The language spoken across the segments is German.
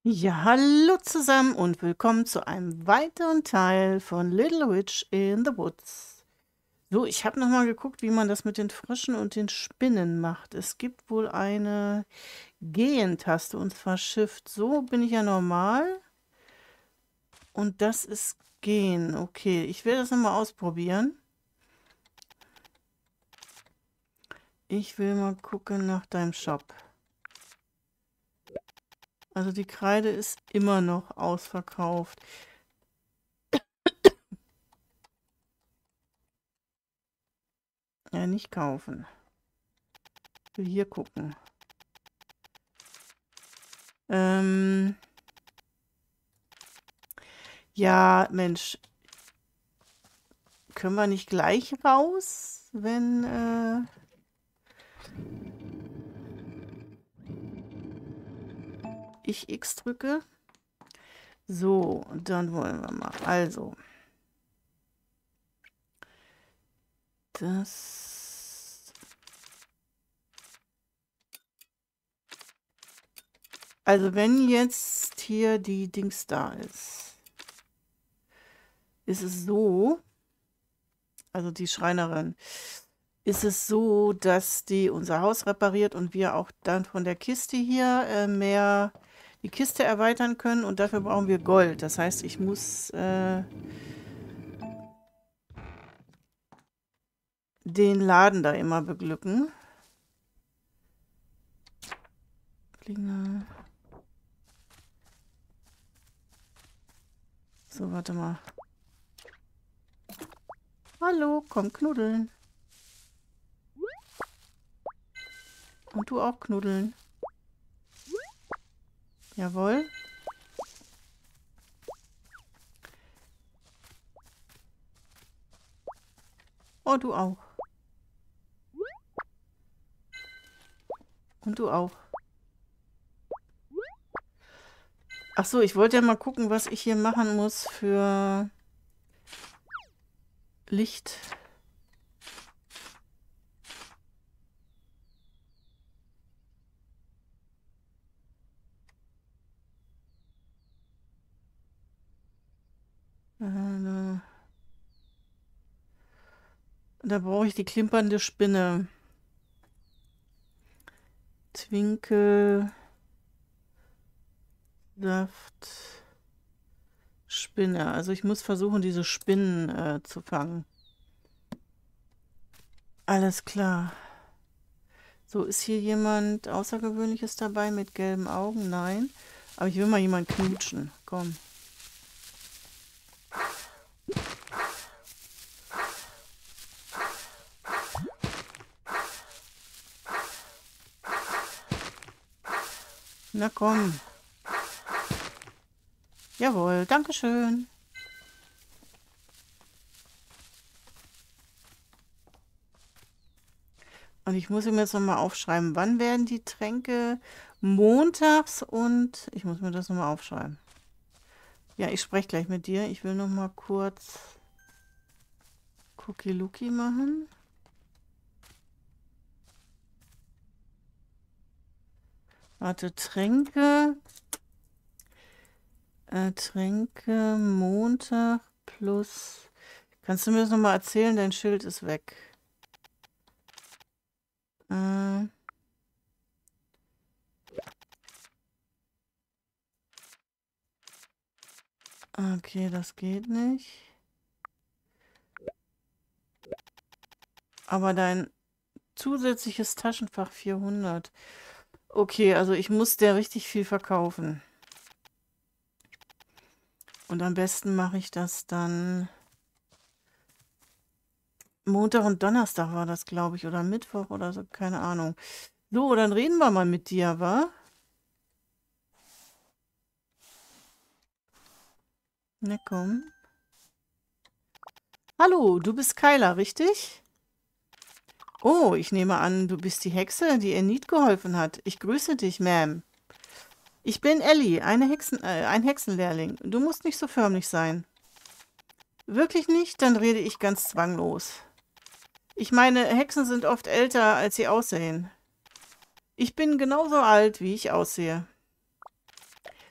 Ja, hallo zusammen und willkommen zu einem weiteren Teil von Little Witch in the Woods. So, ich habe nochmal geguckt, wie man das mit den Fröschen und den Spinnen macht. Es gibt wohl eine Gehen-Taste und zwar Shift. So bin ich ja normal und das ist Gehen. Okay, ich will das nochmal ausprobieren. Ich will mal gucken nach deinem Shop. Also die Kreide ist immer noch ausverkauft. Ja, nicht kaufen. Ich will hier gucken. Ähm... Ja, Mensch, können wir nicht gleich raus, wenn ich X drücke? So, dann wollen wir mal. Also, das. Also, wenn jetzt hier die Dings da ist es so, also die Schreinerin, ist es so, dass die unser Haus repariert und wir auch dann von der Kiste hier mehr die Kiste erweitern können und dafür brauchen wir Gold. Das heißt, ich muss den Laden da immer beglücken. Klinge. So, warte mal. Hallo, komm knuddeln. Und du auch knuddeln. Jawohl. Oh, du auch. Und du auch. Ach so, ich wollte ja mal gucken, was ich hier machen muss für Licht. Da brauche ich die klimpernde Spinne. Twinkel, Saft, Spinne. Also ich muss versuchen, diese Spinnen zu fangen. Alles klar. So, ist hier jemand Außergewöhnliches dabei mit gelben Augen? Nein. Aber ich will mal jemanden knutschen. Komm. Na komm. Jawohl, Dankeschön. Und ich muss ihm jetzt nochmal aufschreiben, wann werden die Tränke montags und ich muss mir das nochmal aufschreiben. Ja, ich spreche gleich mit dir. Ich will nochmal kurz Cookie Lookie machen. Warte, Tränke. Tränke Montag plus. Kannst du mir das nochmal erzählen? Dein Schild ist weg. Okay, das geht nicht. Aber dein zusätzliches Taschenfach 400. Okay, also ich muss der richtig viel verkaufen. Und am besten mache ich das dann Montag und Donnerstag war das, glaube ich, oder Mittwoch oder so, keine Ahnung. So, dann reden wir mal mit dir, wa? Na komm. Hallo, du bist Kyla, richtig? Oh, ich nehme an, du bist die Hexe, die Enid geholfen hat. Ich grüße dich, Ma'am. Ich bin Ellie, ein Hexenlehrling. Du musst nicht so förmlich sein. Wirklich nicht? Dann rede ich ganz zwanglos. Ich meine, Hexen sind oft älter, als sie aussehen. Ich bin genauso alt, wie ich aussehe.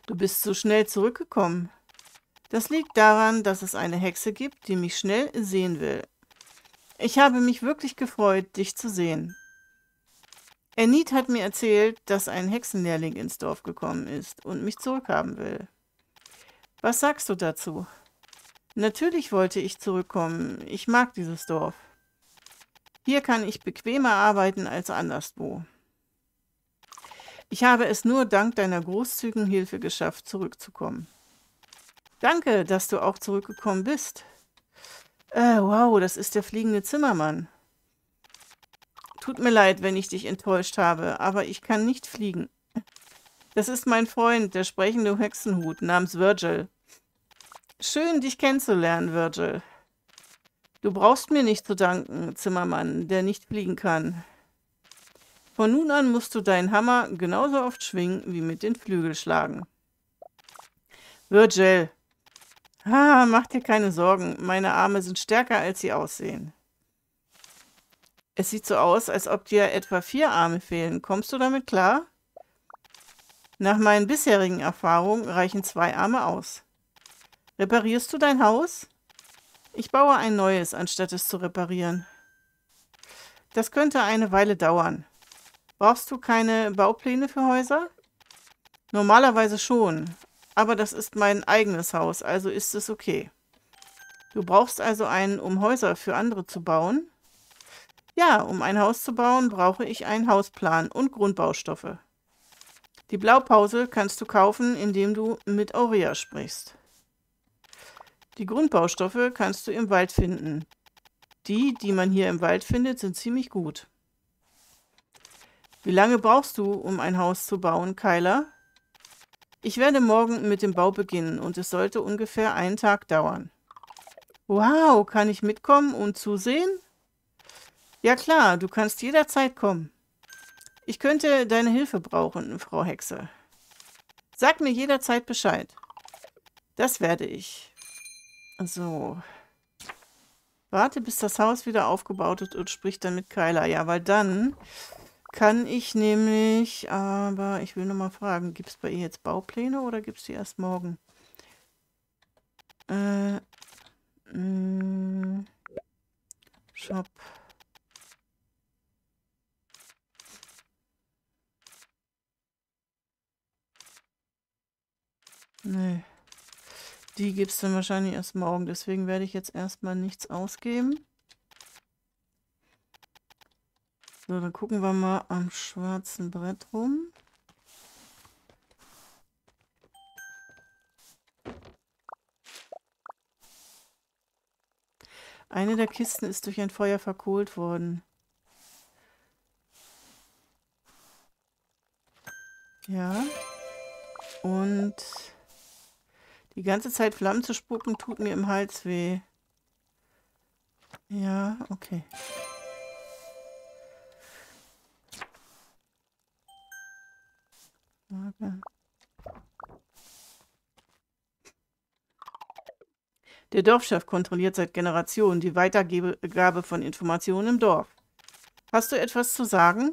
Du bist so schnell zurückgekommen. Das liegt daran, dass es eine Hexe gibt, die mich schnell sehen will. Ich habe mich wirklich gefreut, dich zu sehen. Enid hat mir erzählt, dass ein Hexenlehrling ins Dorf gekommen ist und mich zurückhaben will. Was sagst du dazu? Natürlich wollte ich zurückkommen. Ich mag dieses Dorf. Hier kann ich bequemer arbeiten als anderswo. Ich habe es nur dank deiner großzügigen Hilfe geschafft, zurückzukommen. Danke, dass du auch zurückgekommen bist. Wow, das ist der fliegende Zimmermann. Tut mir leid, wenn ich dich enttäuscht habe, aber ich kann nicht fliegen. Das ist mein Freund, der sprechende Hexenhut namens Virgil. Schön, dich kennenzulernen, Virgil. Du brauchst mir nicht zu danken, Zimmermann, der nicht fliegen kann. Von nun an musst du deinen Hammer genauso oft schwingen wie mit den Flügeln schlagen. Virgil. Mach dir keine Sorgen, meine Arme sind stärker, als sie aussehen. Es sieht so aus, als ob dir etwa 4 Arme fehlen. Kommst du damit klar? Nach meinen bisherigen Erfahrungen reichen 2 Arme aus. Reparierst du dein Haus? Ich baue ein neues, anstatt es zu reparieren. Das könnte eine Weile dauern. Brauchst du keine Baupläne für Häuser? Normalerweise schon, aber das ist mein eigenes Haus, also ist es okay. Du brauchst also einen, um Häuser für andere zu bauen? Ja, um ein Haus zu bauen, brauche ich einen Hausplan und Grundbaustoffe. Die Blaupause kannst du kaufen, indem du mit Aurea sprichst. Die Grundbaustoffe kannst du im Wald finden. Die man hier im Wald findet, sind ziemlich gut. Wie lange brauchst du, um ein Haus zu bauen, Kyla? Ich werde morgen mit dem Bau beginnen und es sollte ungefähr einen Tag dauern. Wow, kann ich mitkommen und zusehen? Ja klar, du kannst jederzeit kommen. Ich könnte deine Hilfe brauchen, Frau Hexe. Sag mir jederzeit Bescheid. Das werde ich. So. Warte, bis das Haus wieder aufgebaut ist und sprich dann mit Kyla. Ja, weil dann kann ich nämlich, aber ich will noch mal fragen, gibt es bei ihr jetzt Baupläne oder gibt es die erst morgen? Shop. Nee. Die gibt es dann wahrscheinlich erst morgen. Deswegen werde ich jetzt erstmal nichts ausgeben. So, dann gucken wir mal am schwarzen Brett rum. Eine der Kisten ist durch ein Feuer verkohlt worden. Ja. Und die ganze Zeit Flammen zu spucken, tut mir im Hals weh. Ja, okay. Okay. Der Dorfchef kontrolliert seit Generationen die Weitergabe von Informationen im Dorf. Hast du etwas zu sagen?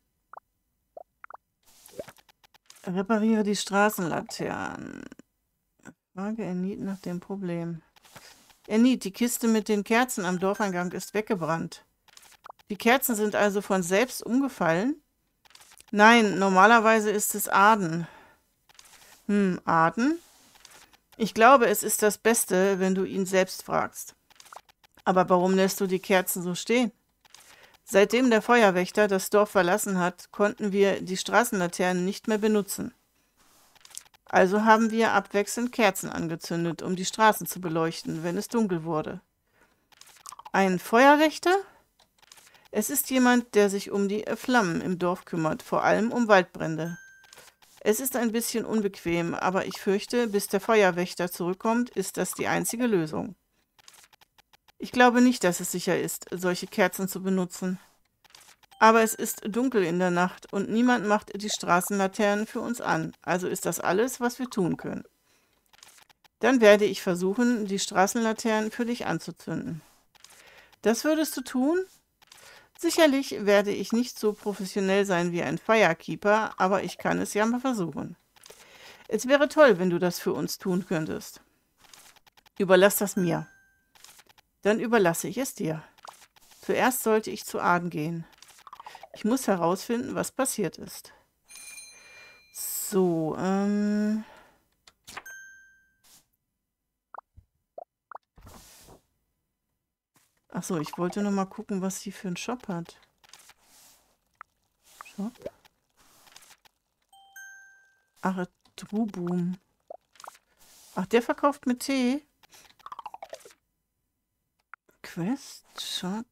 Repariere die Straßenlaternen. Frage Enid nach dem Problem. Enid, die Kiste mit den Kerzen am Dorfeingang ist weggebrannt. Die Kerzen sind also von selbst umgefallen? Nein, normalerweise ist es Aden. Aden? Ich glaube, es ist das Beste, wenn du ihn selbst fragst. Aber warum lässt du die Kerzen so stehen? Seitdem der Feuerwächter das Dorf verlassen hat, konnten wir die Straßenlaternen nicht mehr benutzen. Also haben wir abwechselnd Kerzen angezündet, um die Straßen zu beleuchten, wenn es dunkel wurde. Ein Feuerwächter? Es ist jemand, der sich um die Flammen im Dorf kümmert, vor allem um Waldbrände. Es ist ein bisschen unbequem, aber ich fürchte, bis der Feuerwächter zurückkommt, ist das die einzige Lösung. Ich glaube nicht, dass es sicher ist, solche Kerzen zu benutzen. Aber es ist dunkel in der Nacht und niemand macht die Straßenlaternen für uns an, also ist das alles, was wir tun können. Dann werde ich versuchen, die Straßenlaternen für dich anzuzünden. Das würdest du tun? Sicherlich werde ich nicht so professionell sein wie ein Firekeeper, aber ich kann es ja mal versuchen. Es wäre toll, wenn du das für uns tun könntest. Überlass das mir. Dann überlasse ich es dir. Zuerst sollte ich zu Aden gehen. Ich muss herausfinden, was passiert ist. So, Achso, ich wollte noch mal gucken, was sie für einen Shop hat. Shop? Ach, Trubum. Ach, der verkauft mit Tee. Quest, Shop.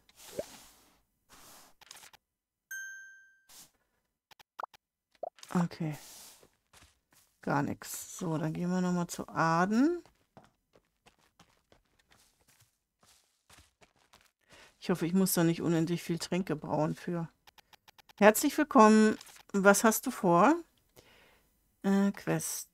Okay. Gar nichts. So, dann gehen wir nochmal zu Aden. Ich hoffe, ich muss da nicht unendlich viel Tränke brauen für. Herzlich willkommen. Was hast du vor? Quest.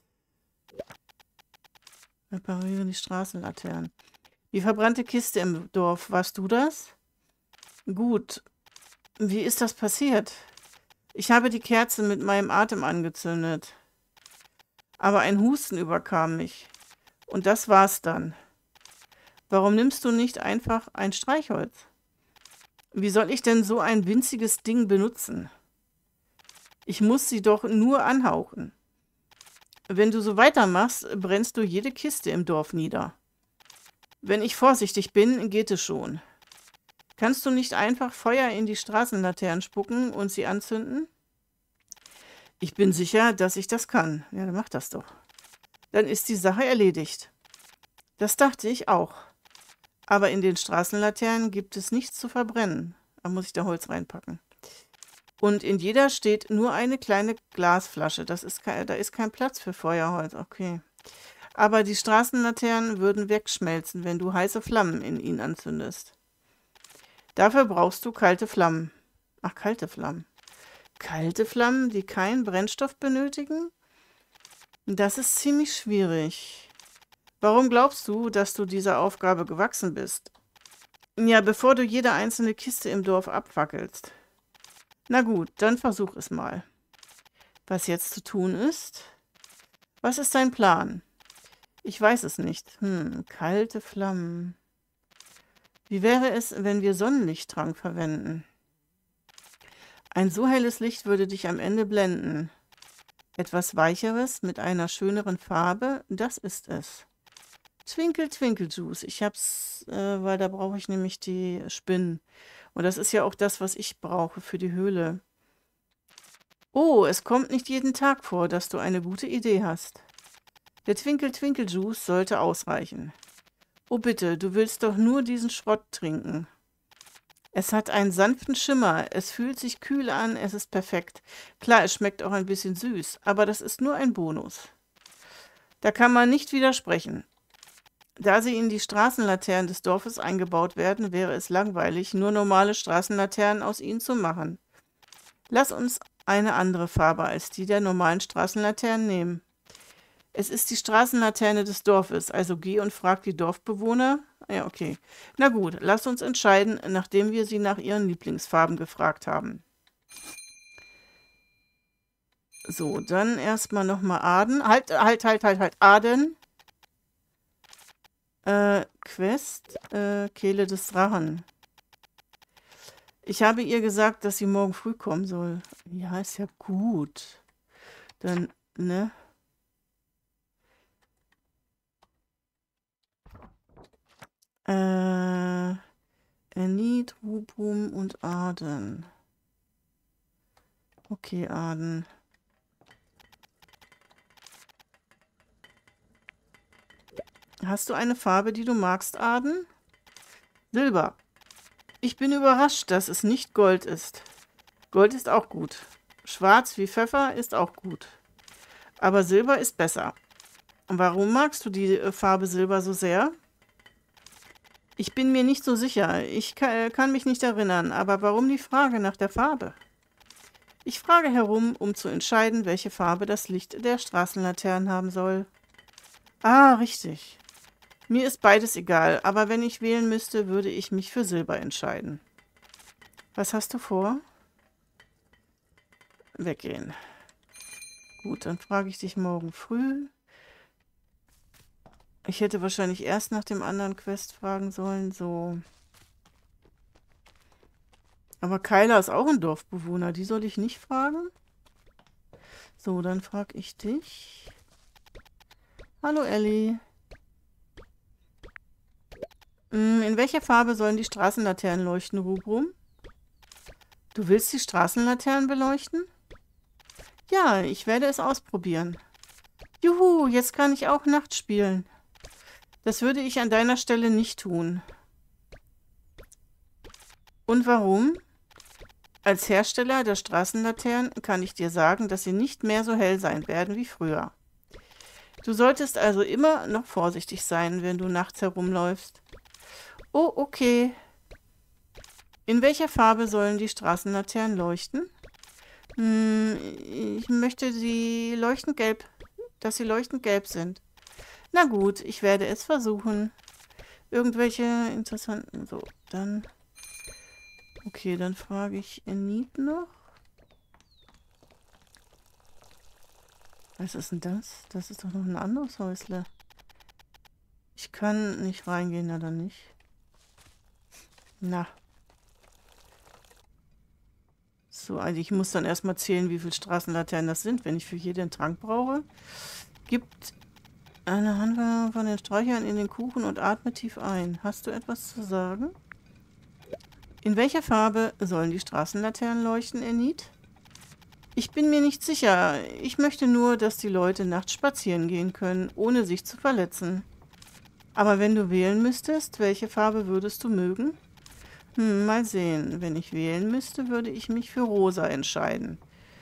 Repariere die Straßenlaternen. Die verbrannte Kiste im Dorf. Warst du das? Gut. Wie ist das passiert? Ich habe die Kerze mit meinem Atem angezündet. Aber ein Husten überkam mich. Und das war's dann. Warum nimmst du nicht einfach ein Streichholz? Wie soll ich denn so ein winziges Ding benutzen? Ich muss sie doch nur anhauchen. Wenn du so weitermachst, brennst du jede Kiste im Dorf nieder. Wenn ich vorsichtig bin, geht es schon. Kannst du nicht einfach Feuer in die Straßenlaternen spucken und sie anzünden? Ich bin sicher, dass ich das kann. Ja, dann mach das doch. Dann ist die Sache erledigt. Das dachte ich auch. Aber in den Straßenlaternen gibt es nichts zu verbrennen. Da muss ich da Holz reinpacken. Und in jeder steht nur eine kleine Glasflasche. Da ist kein Platz für Feuerholz. Okay. Aber die Straßenlaternen würden wegschmelzen, wenn du heiße Flammen in ihnen anzündest. Dafür brauchst du kalte Flammen. Ach, kalte Flammen. Kalte Flammen, die keinen Brennstoff benötigen? Das ist ziemlich schwierig. Warum glaubst du, dass du dieser Aufgabe gewachsen bist? Ja, bevor du jede einzelne Kiste im Dorf abfackelst. Na gut, dann versuch es mal. Was jetzt zu tun ist? Was ist dein Plan? Ich weiß es nicht. Kalte Flammen. Wie wäre es, wenn wir Sonnenlichttrank verwenden? Ein so helles Licht würde dich am Ende blenden. Etwas Weicheres mit einer schöneren Farbe, das ist es. Twinkle, Twinkle Juice. Ich hab's, weil da brauche ich nämlich die Spinnen. Und das ist ja auch das, was ich brauche für die Höhle. Oh, es kommt nicht jeden Tag vor, dass du eine gute Idee hast. Der Twinkle, Twinkle Juice sollte ausreichen. Oh bitte, du willst doch nur diesen Schrott trinken. Es hat einen sanften Schimmer, es fühlt sich kühl an, es ist perfekt. Klar, es schmeckt auch ein bisschen süß, aber das ist nur ein Bonus. Da kann man nicht widersprechen. Da sie in die Straßenlaternen des Dorfes eingebaut werden, wäre es langweilig, nur normale Straßenlaternen aus ihnen zu machen. Lass uns eine andere Farbe als die der normalen Straßenlaternen nehmen. Es ist die Straßenlaterne des Dorfes, also geh und frag die Dorfbewohner. Ja, okay. Na gut, lass uns entscheiden, nachdem wir sie nach ihren Lieblingsfarben gefragt haben. So, dann erstmal nochmal Aden. Halt, Aden. Quest, Kehle des Drachen. Ich habe ihr gesagt, dass sie morgen früh kommen soll. Ja, ist ja gut. Dann, ne? Enid, Rubum und Aden. Okay, Aden. Hast du eine Farbe, die du magst, Aden? Silber. Ich bin überrascht, dass es nicht Gold ist. Gold ist auch gut. Schwarz wie Pfeffer ist auch gut. Aber Silber ist besser. Warum magst du die Farbe Silber so sehr? Ich bin mir nicht so sicher. Ich kann mich nicht erinnern. Aber warum die Frage nach der Farbe? Ich frage herum, um zu entscheiden, welche Farbe das Licht der Straßenlaternen haben soll. Ah, richtig. Mir ist beides egal, aber wenn ich wählen müsste, würde ich mich für Silber entscheiden. Was hast du vor? Weggehen. Gut, dann frage ich dich morgen früh. Ich hätte wahrscheinlich erst nach dem anderen Quest fragen sollen, so. Aber Kyla ist auch ein Dorfbewohner, die soll ich nicht fragen? So, dann frage ich dich. Hallo Ellie. In welcher Farbe sollen die Straßenlaternen leuchten, Rubrum? Du willst die Straßenlaternen beleuchten? Ja, ich werde es ausprobieren. Juhu, jetzt kann ich auch Nacht spielen. Das würde ich an deiner Stelle nicht tun. Und warum? Als Hersteller der Straßenlaternen kann ich dir sagen, dass sie nicht mehr so hell sein werden wie früher. Du solltest also immer noch vorsichtig sein, wenn du nachts herumläufst. Oh, okay. In welcher Farbe sollen die Straßenlaternen leuchten? Ich möchte sie leuchtend gelb, dass sie leuchtend gelb sind. Na gut, ich werde es versuchen. Irgendwelche interessanten... So, dann... Okay, dann frage ich Enid noch. Was ist denn das? Das ist doch noch ein anderes Häusle. Ich kann nicht reingehen, na dann nicht. Na. So, also ich muss dann erstmal zählen, wie viele Straßenlaternen das sind, wenn ich für jeden einen Trank brauche. Gibt eine Handvoll von den Sträuchern in den Kuchen und atme tief ein. Hast du etwas zu sagen? In welcher Farbe sollen die Straßenlaternen leuchten, Enid? Ich bin mir nicht sicher. Ich möchte nur, dass die Leute nachts spazieren gehen können, ohne sich zu verletzen. Aber wenn du wählen müsstest, welche Farbe würdest du mögen? Mal sehen. Wenn ich wählen müsste, würde ich mich für rosa entscheiden.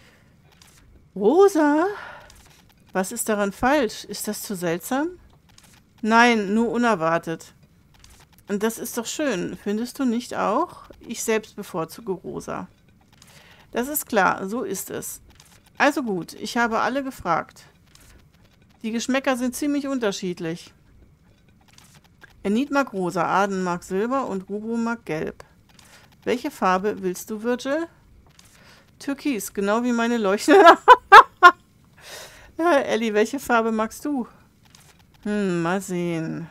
Rosa? Was ist daran falsch? Ist das zu seltsam? Nein, nur unerwartet. Und das ist doch schön, findest du nicht auch? Ich selbst bevorzuge rosa. Das ist klar, so ist es. Also gut, ich habe alle gefragt. Die Geschmäcker sind ziemlich unterschiedlich. Enid mag rosa, Aden mag silber und Rubrum mag gelb. Welche Farbe willst du, Virgil? Türkis, genau wie meine leuchtende... Ja, Ellie, welche Farbe magst du? Mal sehen.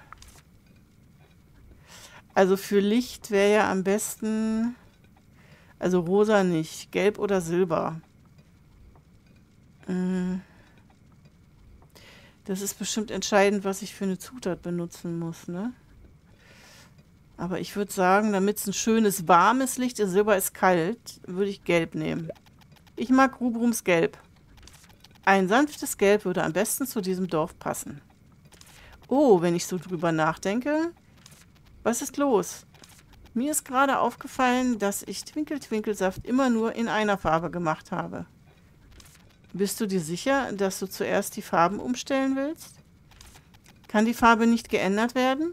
Also für Licht wäre ja am besten... Also rosa nicht, gelb oder silber. Das ist bestimmt entscheidend, was ich für eine Zutat benutzen muss, ne? Aber ich würde sagen, damit es ein schönes, warmes Licht ist, Silber ist kalt, würde ich gelb nehmen. Ich mag Rubrums Gelb. Ein sanftes Gelb würde am besten zu diesem Dorf passen. Oh, wenn ich so drüber nachdenke. Was ist los? Mir ist gerade aufgefallen, dass ich Twinkel-Twinkelsaft immer nur in einer Farbe gemacht habe. Bist du dir sicher, dass du zuerst die Farben umstellen willst? Kann die Farbe nicht geändert werden?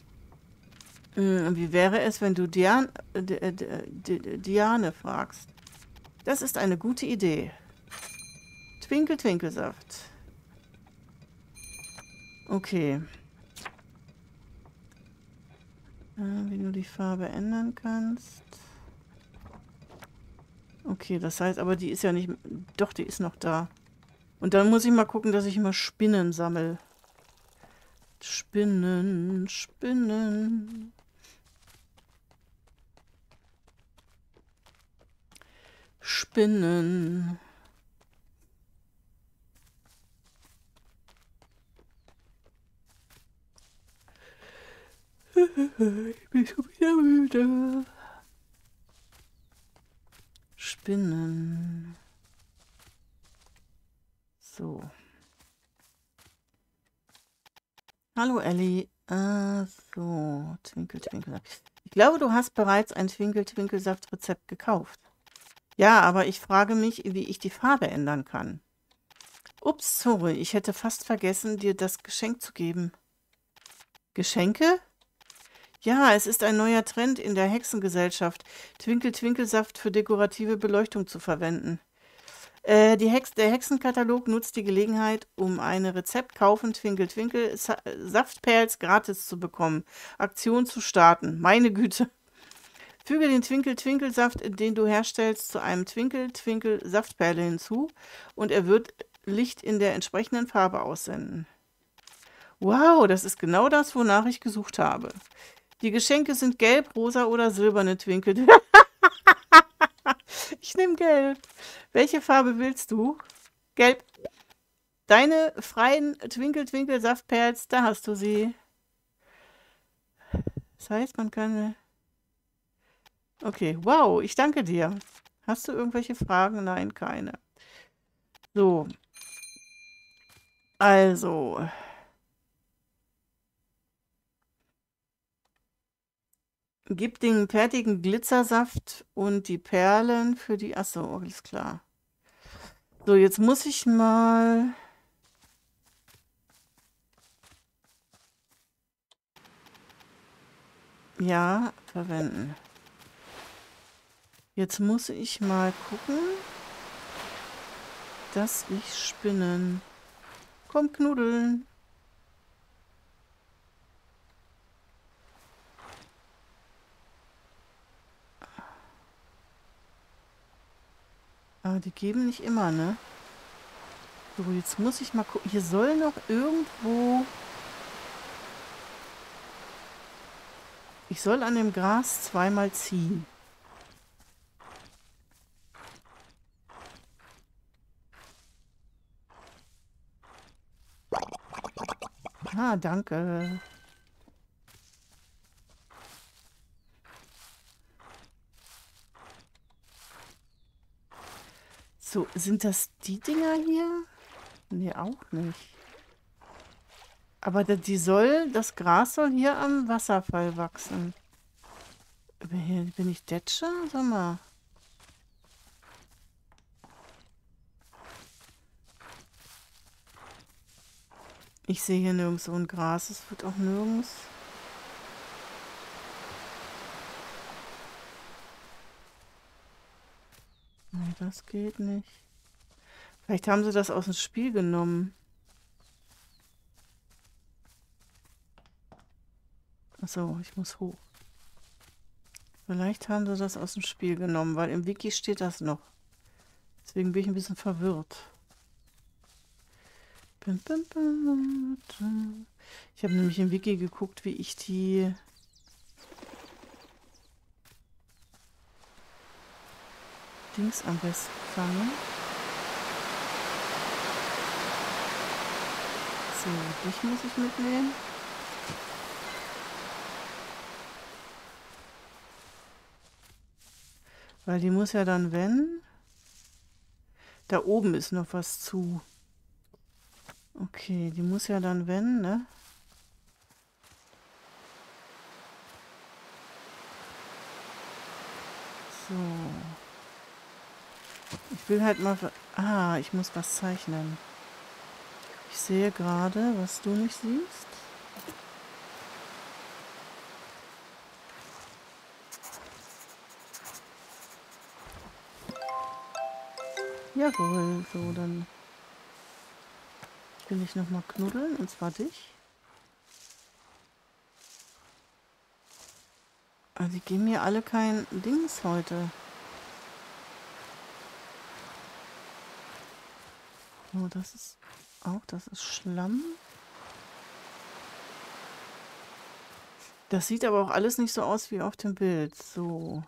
Wie wäre es, wenn du Diane fragst? Das ist eine gute Idee. Twinkel-Twinkelsaft. Okay. Wie du die Farbe ändern kannst. Okay, das heißt, aber die ist ja nicht... Doch, die ist noch da. Und dann muss ich mal gucken, dass ich immer Spinnen sammle. Spinnen, Spinnen. Spinnen. Ich bin schon wieder müde. Spinnen. So. Hallo Ellie. So. Twinkel-Twinkelsaft. Ich glaube, du hast bereits ein Twinkel-Twinkelsaft-Rezept gekauft. Ja, aber ich frage mich, wie ich die Farbe ändern kann. Ups, sorry, ich hätte fast vergessen, dir das Geschenk zu geben. Geschenke? Ja, es ist ein neuer Trend in der Hexengesellschaft, Twinkel-Twinkelsaft für dekorative Beleuchtung zu verwenden. Der Hexenkatalog nutzt die Gelegenheit, um eine Rezept kaufen Twinkel-Twinkel-Saftperls gratis zu bekommen. Aktion zu starten. Meine Güte. Füge den Twinkel-Twinkelsaft, den du herstellst, zu einem Twinkel-Twinkel-Saftperle hinzu und er wird Licht in der entsprechenden Farbe aussenden. Wow, das ist genau das, wonach ich gesucht habe. Die Geschenke sind gelb, rosa oder silberne Twinkel. Ich nehme gelb. Welche Farbe willst du? Gelb. Deine freien Twinkle-Twinkle-Saftperls, da hast du sie. Das heißt, man kann... Okay, wow, ich danke dir. Hast du irgendwelche Fragen? Nein, keine. So, also... Gib den fertigen Glitzersaft und die Perlen für die... Achso, alles klar. So, jetzt muss ich mal... Ja, verwenden. Jetzt muss ich mal gucken, dass ich spinnen. Komm, knuddeln. Aber die geben nicht immer, ne? So, jetzt muss ich mal gucken. Hier soll noch irgendwo... Ich soll an dem Gras zweimal ziehen. Ah, danke. So, sind das die Dinger hier? Nee, auch nicht. Aber das Gras soll hier am Wasserfall wachsen. Bin ich Detsche? Sag mal. Ich sehe hier nirgends so ein Gras. Es wird auch nirgends... Nee, das geht nicht. Vielleicht haben sie das aus dem Spiel genommen. Achso, ich muss hoch. Vielleicht haben sie das aus dem Spiel genommen, weil im Wiki steht das noch. Deswegen bin ich ein bisschen verwirrt. Ich habe nämlich im Wiki geguckt, wie ich die Dings am besten fange. So, dich muss ich mitnehmen. Weil die muss ja dann, wenn... Da oben ist noch was zu. Okay, die muss ja dann, wenn, ne? So. Ich will halt mal... Ah, ich muss was zeichnen. Ich sehe gerade, was du nicht siehst. Jawohl, so, dann will ich nochmal knuddeln, und zwar dich. Also die geben mir alle kein Dings heute. Oh, das ist auch, das ist Schlamm. Das sieht aber auch alles nicht so aus wie auf dem Bild. So.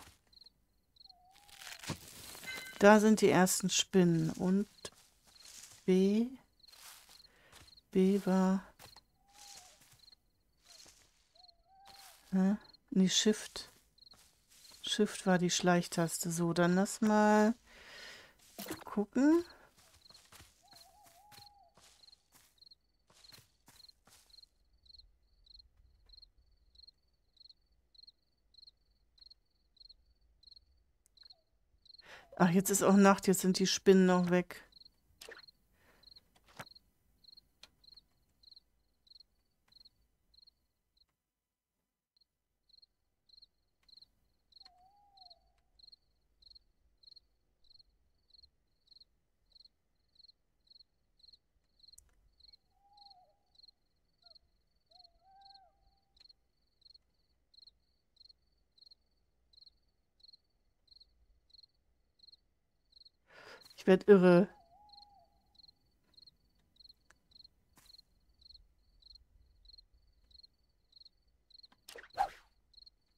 Da sind die ersten Spinnen. Und B. B war... Hä? Nee, Shift. Shift war die Schleichtaste. So, dann lass mal gucken. Ach, jetzt ist auch Nacht. Jetzt sind die Spinnen auch weg. Ich werde irre.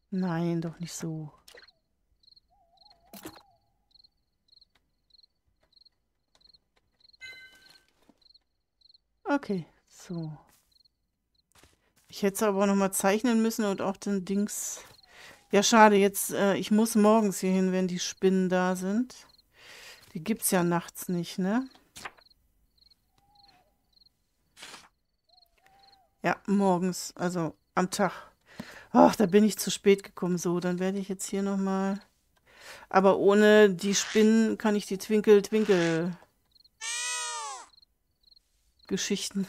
Nein, doch nicht so. Okay, so. Ich hätte es aber noch mal zeichnen müssen und auch den Dings. Ja, schade, jetzt, ich muss morgens hier hin, wenn die Spinnen da sind. Die gibt's ja nachts nicht, ne? Ja, morgens, also am Tag. Ach, da bin ich zu spät gekommen. So, dann werde ich jetzt hier noch mal. Aber ohne die Spinnen kann ich die Twinkle-Twinkle-Geschichten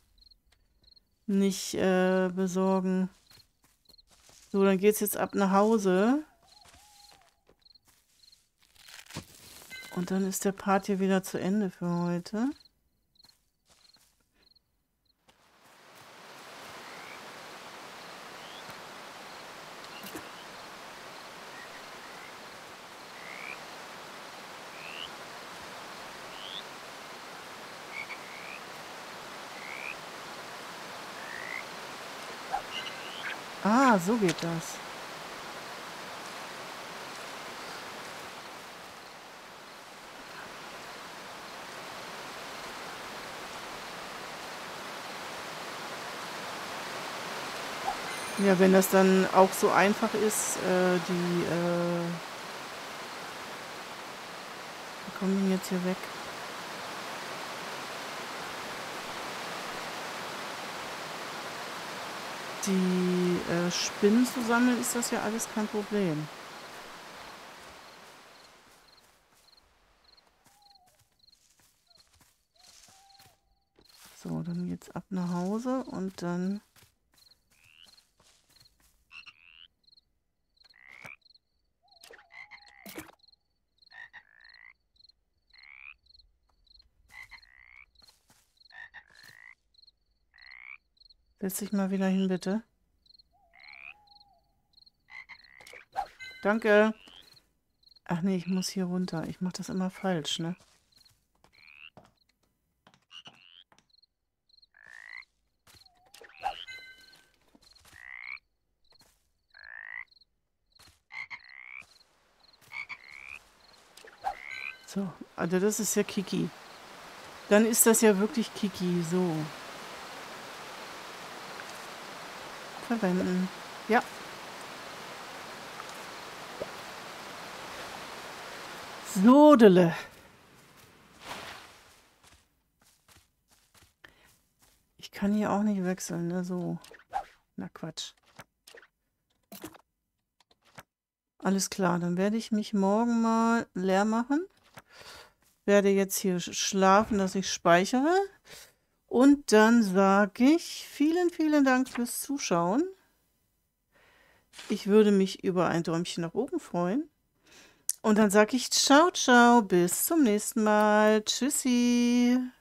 nicht besorgen. So, dann geht's jetzt ab nach Hause. Und dann ist der Part hier wieder zu Ende für heute. Ah, so geht das. Ja, wenn das dann auch so einfach ist, wie kommen die denn jetzt hier weg? Die Spinnen zu sammeln, ist das ja alles kein Problem. So, dann geht's ab nach Hause und dann... Setz dich mal wieder hin, bitte. Danke. Ach nee, ich muss hier runter. Ich mache das immer falsch, ne? So, also das ist ja Kiki. Dann ist das ja wirklich Kiki. So. Verwenden. Ja. Sodele. Ich kann hier auch nicht wechseln, ne? So. Na Quatsch. Alles klar, dann werde ich mich morgen mal leer machen. Werde jetzt hier schlafen, dass ich speichere. Und dann sage ich vielen, vielen Dank fürs Zuschauen. Ich würde mich über ein Däumchen nach oben freuen. Und dann sage ich ciao, ciao, bis zum nächsten Mal. Tschüssi.